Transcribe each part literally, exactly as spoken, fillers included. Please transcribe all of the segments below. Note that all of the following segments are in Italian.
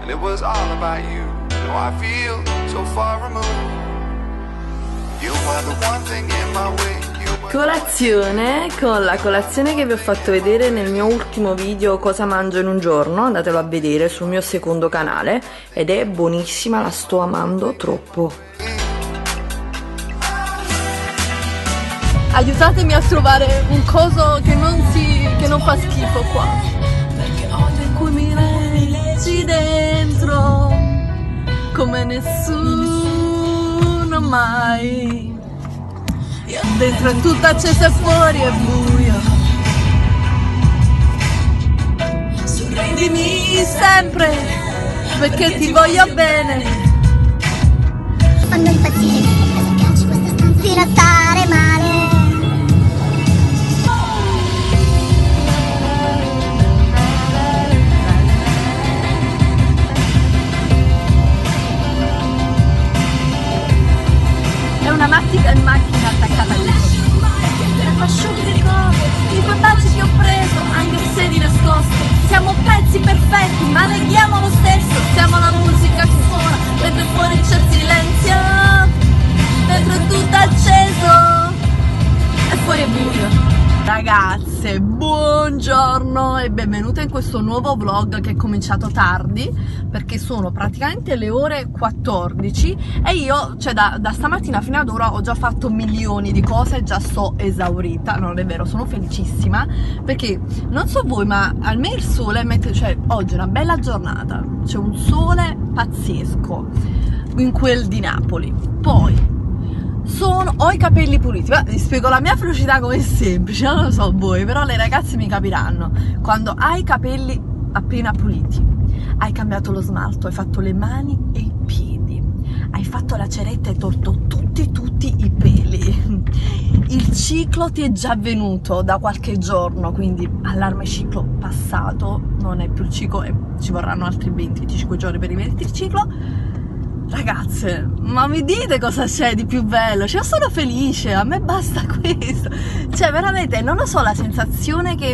and it was all about you. No, I feel so far removed. You were the one thing in my way. Colazione, con la colazione che vi ho fatto vedere nel mio ultimo video Cosa mangio in un giorno, andatelo a vedere sul mio secondo canale, ed è buonissima, la sto amando troppo. Aiutatemi a trovare un coso che non si che non fa schifo qua, per cui mi leggi dentro come nessuno mai. Dentro è tutto acceso e fuori è buio. Sorridimi sempre perché ti voglio bene. Fanno impazzire questa piangi, questa stanzina stare male. È una macchina, macchina attaccata lì. Asciughi di cose, i baci che ho preso, anche se di nascosto. Siamo pezzi perfetti, ma neghiamo lo stesso. Siamo la musica che suona, mentre fuori c'è silenzio. Dentro è tutto acceso e fuori è buio. Ragazze, buongiorno e benvenute in questo nuovo vlog che è cominciato tardi, perché sono praticamente le ore quattordici e io, cioè da, da stamattina fino ad ora ho già fatto milioni di cose e già sto esaurita. Non è vero, sono felicissima perché non so voi, ma a me il sole mette, cioè oggi è una bella giornata, c'è un sole pazzesco in quel di Napoli. Poi sono, ho i capelli puliti. Beh, vi spiego la mia felicità, come è semplice, non lo so voi, però le ragazze mi capiranno. Quando hai i capelli appena puliti, hai cambiato lo smalto, hai fatto le mani e i piedi, hai fatto la ceretta e hai tolto tutti tutti i peli, il ciclo ti è già venuto da qualche giorno, quindi allarme ciclo passato, non è più il ciclo e ci vorranno altri venti venticinque giorni per rivedere il ciclo. Ragazze, ma mi dite cosa c'è di più bello? Cioè, io sono felice, a me basta questo. Cioè, veramente, non lo so, la sensazione che,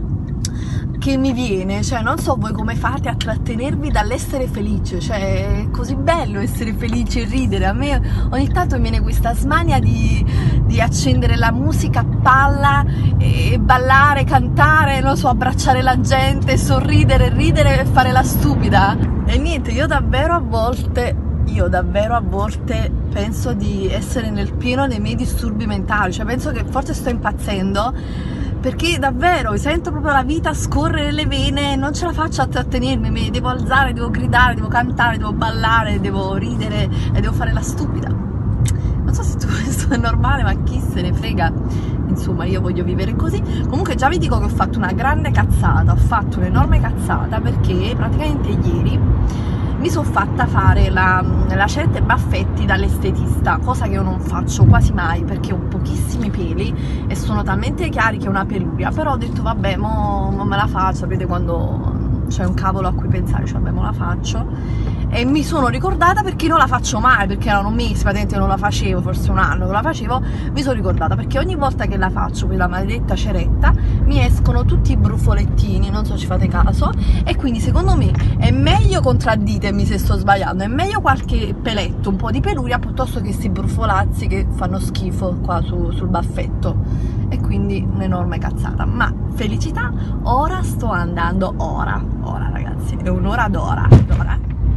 che mi viene, cioè, non so voi come fate a trattenervi dall'essere felice. Cioè, è così bello essere felice e ridere. A me ogni tanto mi viene questa smania di, di accendere la musica a palla e ballare, cantare, non so, abbracciare la gente, sorridere, ridere e fare la stupida. E niente, io davvero a volte... Io davvero a volte penso di essere nel pieno dei miei disturbi mentali, cioè penso che forse sto impazzendo, perché davvero sento proprio la vita scorrere nelle vene, non ce la faccio a trattenermi, devo alzare, devo gridare, devo cantare, devo ballare, devo ridere e devo fare la stupida. Non so se questo è normale, ma chi se ne frega, insomma io voglio vivere così. Comunque già vi dico che ho fatto una grande cazzata, ho fatto un'enorme cazzata perché praticamente ieri mi sono fatta fare la, la ceretta e baffetti dall'estetista, cosa che io non faccio quasi mai perché ho pochissimi peli e sono talmente chiari che è una peluria. Però ho detto vabbè, mo, mo me la faccio, sapete quando c'è un cavolo a cui pensare, cioè vabbè, mo la faccio. E mi sono ricordata, perché non la faccio mai, perché erano mesi, praticamente non la facevo, forse un anno che la facevo, mi sono ricordata perché ogni volta che la faccio, quella maledetta ceretta, mi escono tutti i brufolettini, non so se ci fate caso, e quindi secondo me è meglio, contradditemi se sto sbagliando, è meglio qualche peletto, un po' di peluria, piuttosto che questi brufolazzi che fanno schifo qua su, sul baffetto. E quindi un'enorme cazzata, ma felicità, ora sto andando, ora, ora ragazzi, è un'ora d'ora, d'ora.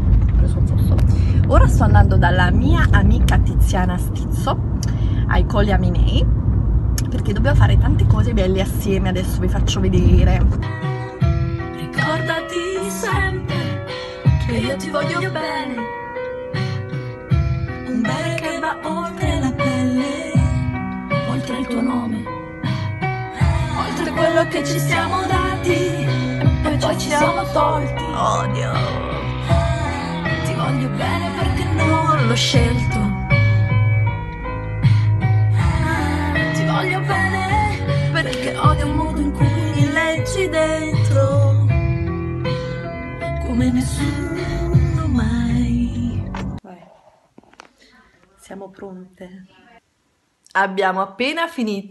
Ora sto andando dalla mia amica Tiziana Stizzo ai Colli Aminei perché dobbiamo fare tante cose belle assieme, adesso vi faccio vedere. Ricordati sempre che io ti voglio bene, un bene che va oltre la pelle, oltre il tuo nome, oltre quello che ci siamo dati e poi ci siamo tolti. Odio. Voglio bene perché non l'ho scelto. Ti voglio bene perché odio il modo in cui mi leggi dentro come nessuno mai. Vai. Siamo pronte. Abbiamo appena finito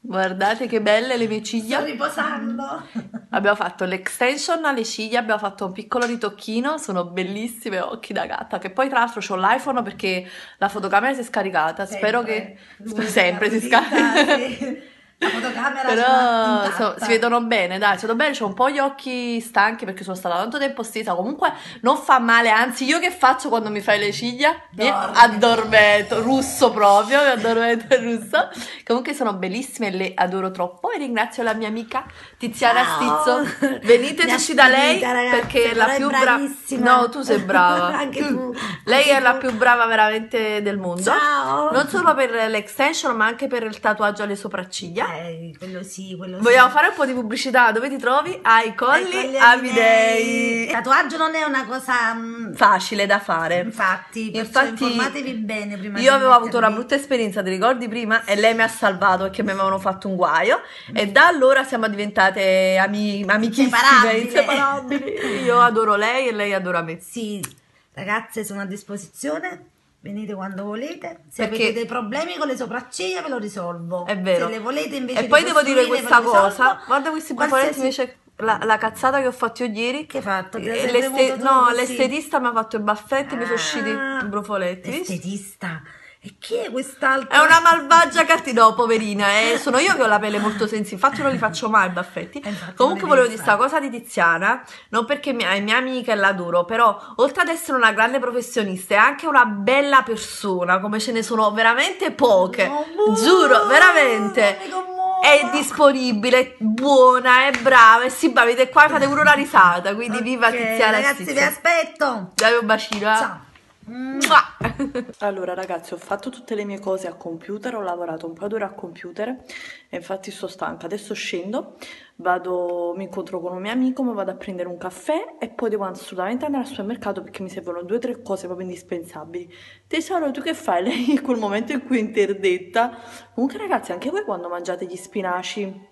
Guardate che belle le mie ciglia. Sto riposando. Abbiamo fatto l'extension alle ciglia, abbiamo fatto un piccolo ritocchino, sono bellissime, occhi da gatta, che poi tra l'altro ho l'iPhone perché la fotocamera si è scaricata, Sempre. spero che Lui sempre si la scarica. sì. La fotocamera Però ce l'ha so- si vedono bene, dai, si vedono bene, c'ho un po' gli occhi stanchi perché sono stata tanto tempo stesa, comunque non fa male, anzi io che faccio quando mi fai le ciglia? Mi Dormi. addormento, russo proprio, mi addormento il russo. Comunque sono bellissime, le adoro troppo e ringrazio la mia amica Tiziana Ciao. Stizzo, veniteci Mi da lei assomiglia, ragazzi, perché è però la è più brava. bravissima. No, tu sei brava. Anche tu. Lei Anche è la tu. più brava veramente del mondo. Ciao. Non solo per l'extension ma anche per il tatuaggio alle sopracciglia. Eh, quello sì, quello Vogliamo sì. fare un po' di pubblicità? Dove ti trovi? Ai Colli Ai Colli Amidei. Il tatuaggio non è una cosa mm, Facile da fare. infatti, perciò Infatti, informatevi bene prima io di avevo avuto una mettervi. brutta esperienza, ti ricordi prima? E lei mi ha salvato perché mi avevano fatto un guaio. E da allora siamo diventate ami- amichissime, Inseparabili. inseparabili. Io adoro lei e lei adora me. Sì, ragazze, sono a disposizione. Venite quando volete. Se Perché- avete dei problemi con le sopracciglia ve lo risolvo. È vero. Se le volete invece E di poi devo dire costruire, questa ve lo risolvo. cosa. Guarda questi brufoletti Qualsiasi- invece. La, la cazzata che ho fatto io ieri. Che hai fatto? Te la Eh, sei l'este- premuto tu no, così? l'estetista mi ha fatto i baffetti e mi sono usciti Ah, i brufoletti. visto? Estetista. E chi è quest'altro? È una malvagia cattiva, no, poverina, eh. Sono io che ho la pelle molto sensibile, infatti non li faccio mai i baffetti. Eh, infatti Comunque non volevo li dire devi sta cosa di Tiziana, non perché mia- è mia amica e l'adoro, però oltre ad essere una grande professionista è anche una bella persona, come ce ne sono veramente poche, Oh, giuro, veramente. mi commuovo. È disponibile, è buona, è brava, e sì, avete qua, fate pure una risata, quindi viva Ok, Tiziana ragazzi, vi Stizzo. aspetto. Dai un bacino, eh. Ciao. Mua! Allora ragazzi, ho fatto tutte le mie cose a computer, ho lavorato un po' d'ore a computer e infatti sto stanca. Adesso scendo, vado, mi incontro con un mio amico, mi vado a prendere un caffè e poi devo assolutamente andare al supermercato perché mi servono due o tre cose proprio indispensabili. Tesoro, tu che fai? Lei in quel momento in cui è interdetta. Comunque ragazzi, anche voi quando mangiate gli spinaci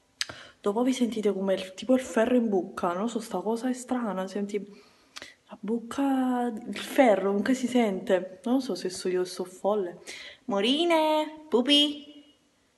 dopo vi sentite come il, tipo il ferro in bocca, non so, sta cosa è strana, senti... La bocca, il ferro, comunque si sente. Non so se so io sto folle. Morine, pupi.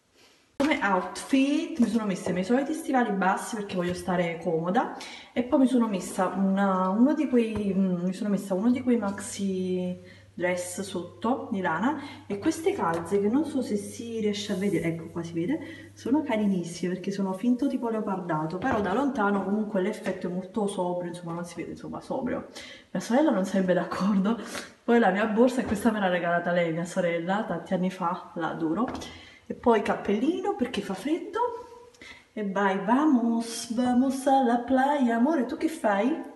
Come outfit mi sono messa i miei soliti stivali bassi perché voglio stare comoda. E poi mi sono messa una, uno di quei, mm, mi sono messa uno di quei maxi dress sotto di lana e queste calze che non so se si riesce a vedere, ecco qua si vede, sono carinissime perché sono finto tipo leopardato, però da lontano comunque l'effetto è molto sobrio, insomma non si vede, insomma sobrio. Mia sorella non sarebbe d'accordo. Poi la mia borsa, e questa me l'ha regalata lei, mia sorella, tanti anni fa, la adoro. E poi cappellino perché fa freddo e vai, vamos, vamos alla playa, amore, tu che fai?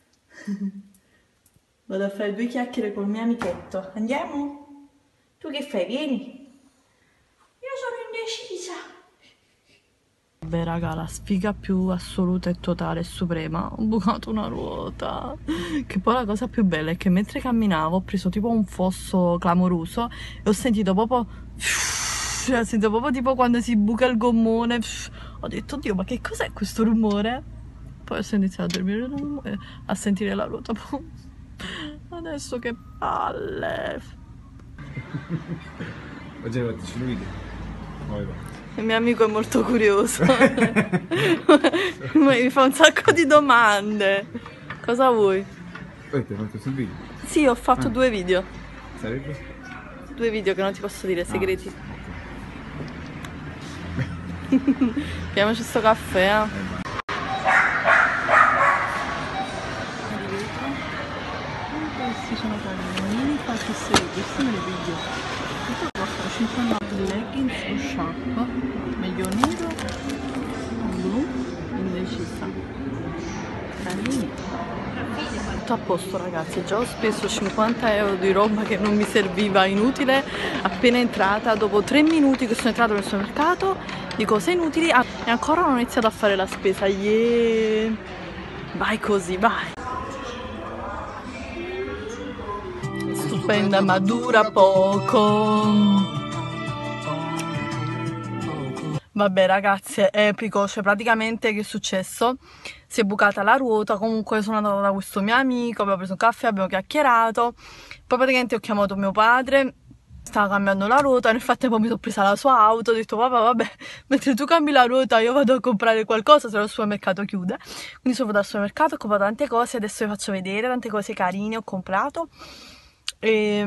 Vado a fare due chiacchiere col mio amichetto. Andiamo? Tu che fai? Vieni. Io sono indecisa. Beh raga, la sfiga più assoluta e totale e suprema. Ho bucato una ruota. Che poi la cosa più bella è che mentre camminavo ho preso tipo un fosso clamoroso e ho sentito proprio... Ho sentito proprio tipo quando si buca il gommone. Ho detto, oddio, ma che cos'è questo rumore? Poi ho iniziato a dormire, a sentire la ruota. Adesso che palle. Oggi ne faccio un video. Poi va. Il mio amico è molto curioso. Mi fa un sacco di domande. Cosa vuoi? Poi ti hai fatto sul video. Sì, ho fatto Ah. due video. Sarebbe? Due video che non ti posso dire, segreti. Ah, Piamoci sto caffè, eh. ok. Eh, vai. Questi sono carini, infatti se questi me li piglio. Questo costano cinquanta leggings o sciarpa, meglio nero o blu, indecisa. Carini. Tutto a posto ragazzi, già ho speso cinquanta euro di roba che non mi serviva, inutile, appena entrata, dopo tre minuti che sono entrata nel supermercato, di cose inutili e ancora non ho iniziato a fare la spesa, yeah! Vai così, vai! Stupenda ma dura poco. Vabbè ragazzi, è epico, cioè praticamente che è successo? Si è bucata la ruota, comunque sono andata da questo mio amico, abbiamo preso un caffè, abbiamo chiacchierato, poi praticamente ho chiamato mio padre Stava cambiando la ruota, nel frattempo mi sono presa la sua auto, ho detto papà vabbè, mentre tu cambi la ruota io vado a comprare qualcosa, se no il supermercato chiude. Quindi sono andata al supermercato, ho comprato tante cose, adesso vi faccio vedere tante cose carine ho comprato. E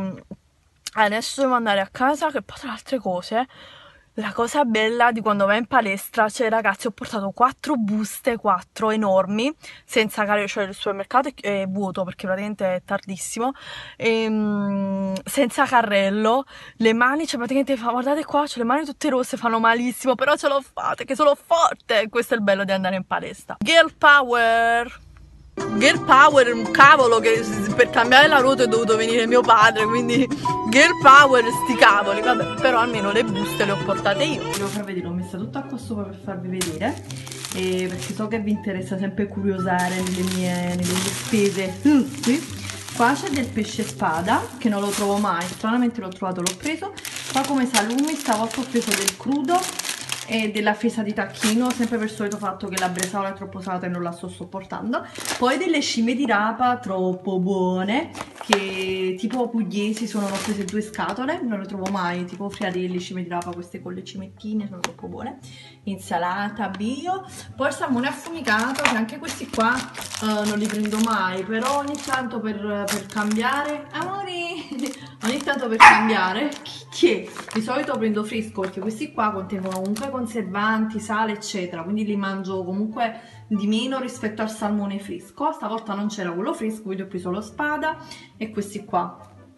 adesso devo andare a casa, che poi tra le altre cose, la cosa bella di quando vai in palestra, cioè ragazzi ho portato quattro buste, quattro enormi, senza carrello, cioè il supermercato è, è vuoto perché praticamente è tardissimo, e, um, senza carrello, le mani, cioè praticamente fa, guardate qua, cioè le mani tutte rosse, fanno malissimo, però ce l'ho fatta, che sono forte, questo è il bello di andare in palestra. Girl power! Girl power è un cavolo che per cambiare la ruota è dovuto venire mio padre, quindi girl power sti cavoli, vabbè, però almeno le buste le ho portate io. Devo far vedere, l'ho messa tutta qua sopra per farvi vedere, e perché so che vi interessa sempre curiosare nelle mie, nelle mie spese. Mm, sì. Qua c'è del pesce spada, che non lo trovo mai, stranamente l'ho trovato, l'ho preso. Qua come salumi stavolta ho preso del crudo e della fesa di tacchino, sempre per il solito fatto che la bresaola è troppo salata e non la sto sopportando. Poi delle cime di rapa troppo buone, che tipo pugliesi sono, ho prese due scatole, non le trovo mai, tipo friarelli, cime di rapa, queste con le cimettine sono troppo buone. Insalata bio, poi il salmone affumicato, che anche questi qua uh, non li prendo mai, però ogni tanto per, per cambiare, amori, ogni tanto per cambiare, che di solito prendo fresco perché questi qua contengono comunque conservanti, sale eccetera, quindi li mangio comunque di meno rispetto al salmone fresco. Stavolta non c'era quello fresco, quindi ho preso lo spada e questi qua.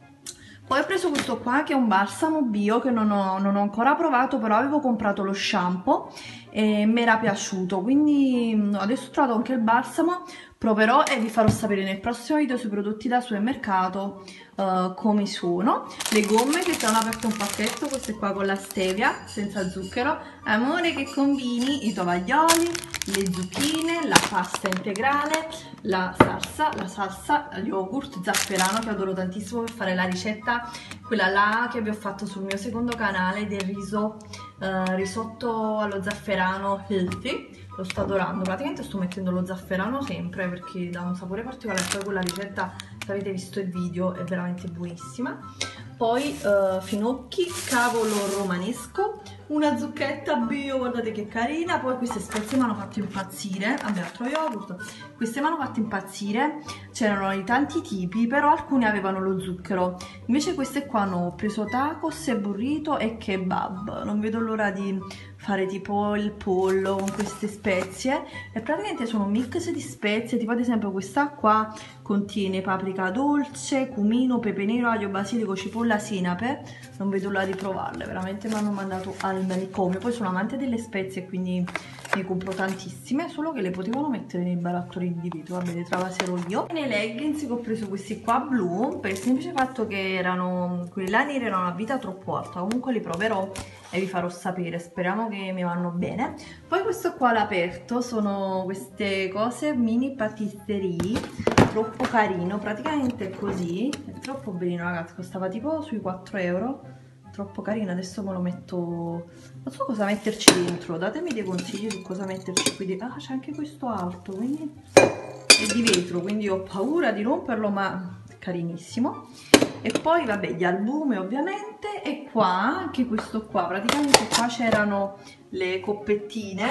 Poi ho preso questo qua che è un balsamo bio che non ho, non ho ancora provato, però avevo comprato lo shampoo e mi era piaciuto, quindi adesso ho trovato anche il balsamo, proverò e vi farò sapere nel prossimo video sui prodotti da supermercato uh, come sono. Le gomme che hanno aperto un pacchetto, queste qua con la stevia senza zucchero, amore che combini, i tovaglioli, le zucchine, la pasta integrale, la salsa, la salsa, yogurt, zafferano che adoro tantissimo per fare la ricetta, quella là che vi ho fatto sul mio secondo canale del riso, uh, risotto allo zafferano healthy. Lo sto adorando, praticamente sto mettendo lo zafferano sempre perché dà un sapore particolare, poi quella ricetta, se avete visto il video, è veramente buonissima. Poi uh, finocchi, cavolo romanesco, una zucchetta bio, guardate che carina. Poi queste spezie mi hanno fatto impazzire, vabbè altro yogurt, queste mi hanno fatto impazzire, c'erano di tanti tipi, però alcuni avevano lo zucchero, invece queste qua hanno preso tacos e burrito e kebab, non vedo l'ora di fare tipo il pollo con queste spezie, e praticamente sono un mix di spezie, tipo ad esempio questa qua contiene paprika dolce, cumino, pepe nero, aglio, basilico, cipolla, senape, non vedo l'ora di provarle, veramente mi hanno mandato al manicomio. Poi sono amante delle spezie quindi ne compro tantissime, solo che le potevano mettere nei barattolini di vetro, vabbè le travaserò io. E nei leggings che ho preso questi qua blu, per il semplice fatto che erano, quelli là neri erano a vita troppo alta, comunque li proverò e vi farò sapere, speriamo che mi vanno bene. Poi questo qua all'aperto sono queste cose mini patisserie, troppo carino, praticamente è così, è troppo bellino ragazzi, costava tipo sui quattro euro, troppo carino. Adesso me lo metto, non so cosa metterci dentro, datemi dei consigli su cosa metterci qui dentro. Ah, c'è anche questo alto, quindi è di vetro, quindi ho paura di romperlo, ma è carinissimo. E poi vabbè gli albumi ovviamente, e qua anche questo qua, praticamente qua c'erano le coppettine,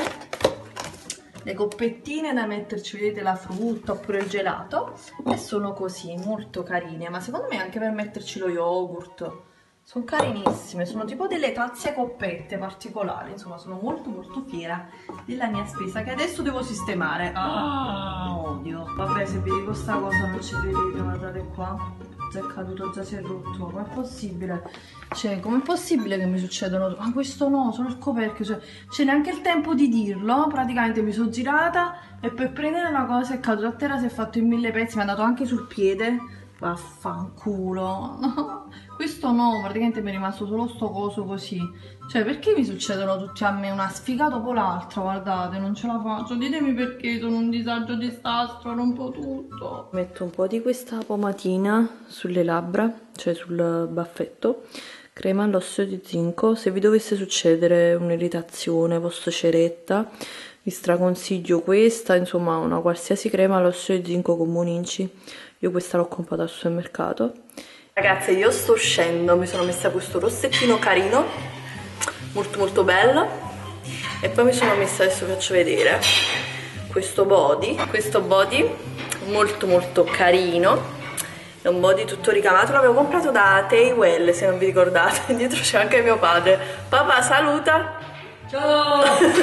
le coppettine da metterci, vedete, la frutta oppure il gelato, e sono così, molto carine, ma secondo me anche per metterci lo yogurt, sono carinissime, sono tipo delle tazze coppette particolari, insomma sono molto molto fiera della mia spesa che adesso devo sistemare. Ah, odio. Vabbè, se vi dico sta cosa non ci credete, guardate qua, già è caduto, già si è rotto, com'è possibile? Cioè, com'è possibile che mi succedono? Ma questo no, sono il coperchio, cioè, c'è neanche il tempo di dirlo, praticamente mi sono girata e per prendere una cosa è caduto a terra, si è fatto in mille pezzi, mi è andato anche sul piede, vaffanculo, no, questo no, praticamente mi è rimasto solo sto coso così, cioè perché mi succedono tutti a me una sfiga dopo l'altra, guardate, non ce la faccio, ditemi perché sono un disagio disastro, rompo tutto. Metto un po' di questa pomatina sulle labbra, cioè sul baffetto, crema all'osseo di zinco. Se vi dovesse succedere un'irritazione post ceretta vi straconsiglio questa, insomma una qualsiasi crema all'osseo di zinco con Moninci, io questa l'ho comprata al supermercato Ragazze, io sto uscendo, mi sono messa questo rossettino carino, molto molto bello, e poi mi sono messa, adesso vi faccio vedere, questo body, questo body molto molto carino, è un body tutto ricamato, l'avevo comprato da Taywell, se non vi ricordate, dietro c'è anche mio padre. Papà, saluta! Ciao!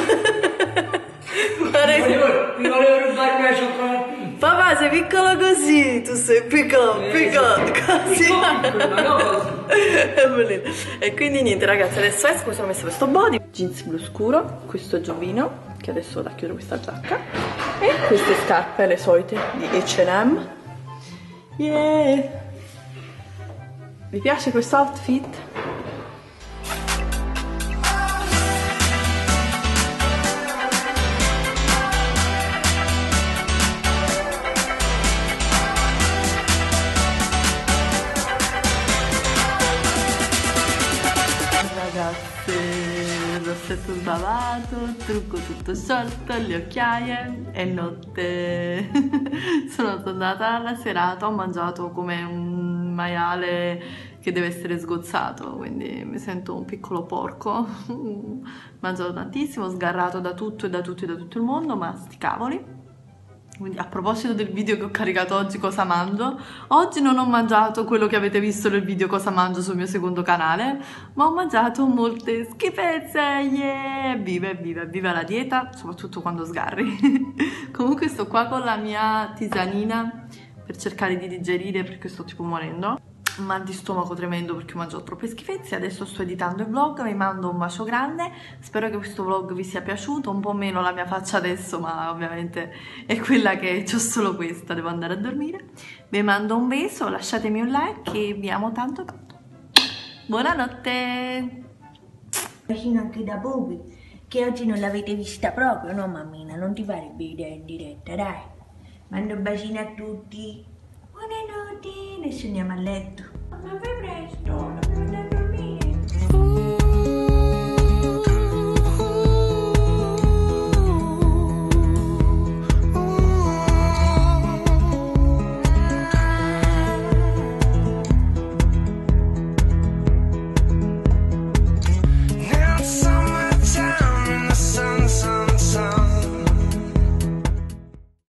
Pare... Mi volevo rubare la cioccolattina. Papà, sei piccolo così, tu sei piccolo, piccolo, così. Ma no così. È bellino. E quindi niente ragazzi, adesso esco, mi sono messa questo body, jeans blu scuro, questo giubbino, che adesso vado a chiudere questa giacca, e queste scarpe, le solite, di H and M. Yeah! Vi piace questo outfit? Ragazze, rossetto sbavato, trucco tutto sciolto, le occhiaie, è notte. Sono tornata alla serata, ho mangiato come un maiale che deve essere sgozzato, quindi mi sento un piccolo porco. Ho mangiato tantissimo, sgarrato da tutto e da tutti e da tutto il mondo, ma sti cavoli. Quindi a proposito del video che ho caricato oggi cosa mangio, oggi non ho mangiato quello che avete visto nel video cosa mangio sul mio secondo canale, ma ho mangiato molte schifezze, yeah! Viva, viva, viva la dieta, soprattutto quando sgarri. Comunque sto qua con la mia tisanina per cercare di digerire perché sto tipo morendo. Mal di stomaco tremendo perché ho mangiato troppe schifezze. Adesso sto editando il vlog, vi mando un bacio grande, spero che questo vlog vi sia piaciuto, un po' meno la mia faccia adesso, ma ovviamente è quella che c'ho, solo questa, devo andare a dormire. Vi mando un beso, lasciatemi un like e vi amo tanto tanto. Buonanotte. Bacino anche da Bubi, che oggi non l'avete vista proprio, no mammina? Non ti fare video in diretta, dai. Mando un bacino a tutti. Buonanotte, adesso andiamo a letto. Ma fai presto.